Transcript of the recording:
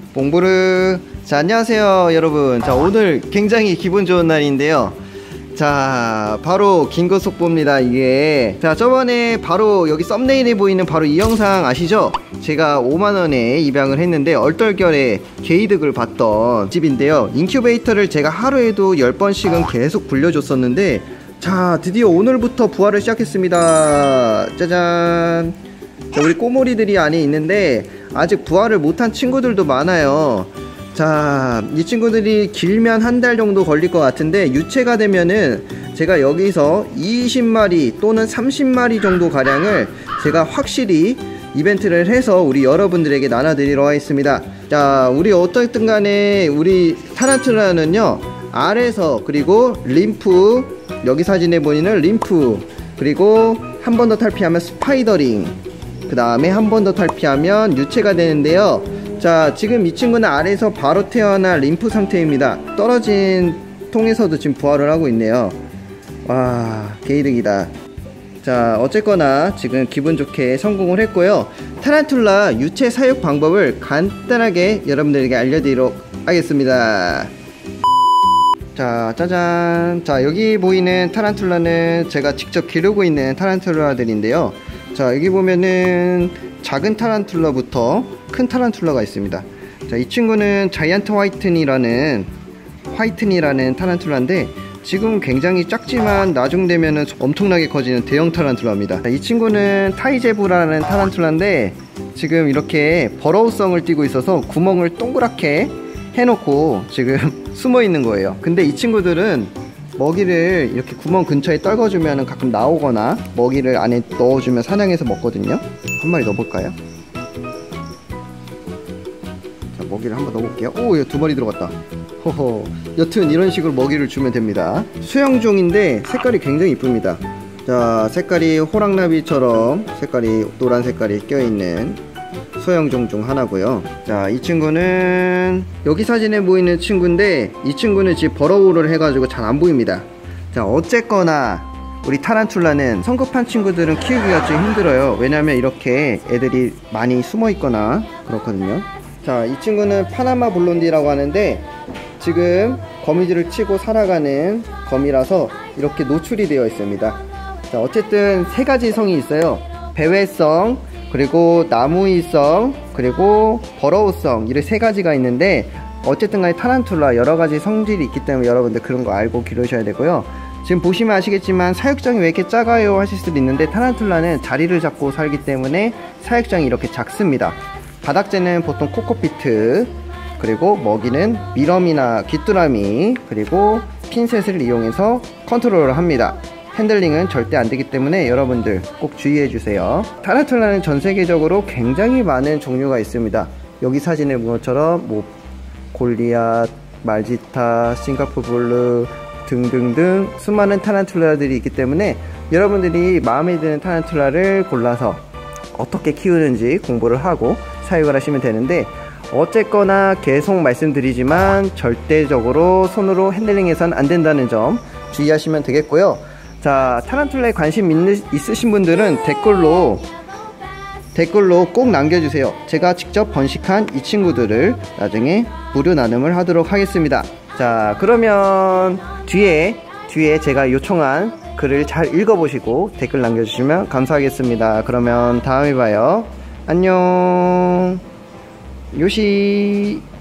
봉부르. 자, 안녕하세요 여러분. 자, 오늘 굉장히 기분 좋은 날인데요. 자, 바로 긴거 속보입니다 이게. 자, 저번에 바로 여기 썸네일에 보이는 바로 이 영상 아시죠? 제가 5만원에 입양을 했는데 얼떨결에 개이득을 봤던 집인데요. 인큐베이터를 제가 하루에도 10번씩은 계속 굴려줬었는데, 자, 드디어 오늘부터 부화를 시작했습니다. 짜잔. 자, 우리 꼬모리들이 안에 있는데 아직 부화를 못한 친구들도 많아요. 자, 이 친구들이 길면 한 달 정도 걸릴 것 같은데, 유체가 되면은 제가 여기서 20마리 또는 30마리 정도 가량을 제가 확실히 이벤트를 해서 우리 여러분들에게 나눠드리러 하겠습니다. 자, 우리 어떻든 간에 우리 타란툴라는요, 알에서, 그리고 림프, 여기 사진에 보이는 림프, 그리고 한 번 더 탈피하면 스파이더링, 그 다음에 한 번 더 탈피하면 유체가 되는데요. 자, 지금 이 친구는 알에서 바로 태어난 림프 상태입니다. 떨어진 통에서도 지금 부활을 하고 있네요. 와, 개이득이다. 자, 어쨌거나 지금 기분 좋게 성공을 했고요. 타란툴라 유체 사육 방법을 간단하게 여러분들에게 알려드리도록 하겠습니다. 자, 짜잔. 자, 여기 보이는 타란툴라는 제가 직접 기르고 있는 타란툴라들인데요. 자, 여기 보면은 작은 타란툴라부터 큰 타란툴라가 있습니다. 자, 이 친구는 자이언트 화이튼이라는 타란툴라인데, 지금 굉장히 작지만 나중 되면은 엄청나게 커지는 대형 타란툴라입니다. 자, 이 친구는 타이제브라는 타란툴라인데, 지금 이렇게 버러우성을 띠고 있어서 구멍을 동그랗게 해놓고 지금 숨어 있는 거예요. 근데 이 친구들은 먹이를 이렇게 구멍 근처에 떨궈주면 가끔 나오거나 먹이를 안에 넣어주면 사냥해서 먹거든요. 한 마리 넣어볼까요? 자, 먹이를 한번 넣어볼게요. 오, 이거 2마리 들어갔다. 호호. 여튼 이런 식으로 먹이를 주면 됩니다. 수영종인데 색깔이 굉장히 이쁩니다. 자, 색깔이 호랑나비처럼 색깔이 노란 색깔이 껴있는 소형종 중 하나고요. 자, 이 친구는 여기 사진에 보이는 친구인데, 이 친구는 지금 버러우를 해가지고 잘 안 보입니다. 자, 어쨌거나 우리 타란툴라는 성급한 친구들은 키우기가 좀 힘들어요. 왜냐면 이렇게 애들이 많이 숨어 있거나 그렇거든요. 자, 이 친구는 파나마 블론디라고 하는데, 지금 거미줄을 치고 살아가는 거미라서 이렇게 노출이 되어 있습니다. 자, 어쨌든 3가지 성이 있어요. 배회성, 그리고 나무위성, 그리고 버러우성, 이렇게 3가지가 있는데, 어쨌든 간에 타란툴라 여러가지 성질이 있기 때문에 여러분들 그런 거 알고 기르셔야 되고요. 지금 보시면 아시겠지만 사육장이 왜 이렇게 작아요 하실 수도 있는데, 타란툴라는 자리를 잡고 살기 때문에 사육장이 이렇게 작습니다. 바닥재는 보통 코코피트, 그리고 먹이는 미럼이나 귀뚜라미, 그리고 핀셋을 이용해서 컨트롤을 합니다. 핸들링은 절대 안되기 때문에 여러분들 꼭 주의해주세요. 타란툴라는 전세계적으로 굉장히 많은 종류가 있습니다. 여기 사진에 본 것처럼 뭐 골리앗, 말지타, 싱가포르 블루 등등등 수많은 타란툴라들이 있기 때문에 여러분들이 마음에 드는 타란툴라를 골라서 어떻게 키우는지 공부를 하고 사육을 하시면 되는데, 어쨌거나 계속 말씀드리지만 절대적으로 손으로 핸들링해서는 안된다는 점 주의하시면 되겠고요. 자, 타란툴라에 관심 있으신 분들은 댓글로 꼭 남겨주세요. 제가 직접 번식한 이 친구들을 나중에 무료 나눔을 하도록 하겠습니다. 자, 그러면 뒤에 제가 요청한 글을 잘 읽어보시고 댓글 남겨주시면 감사하겠습니다. 그러면 다음에 봐요. 안녕. 요시.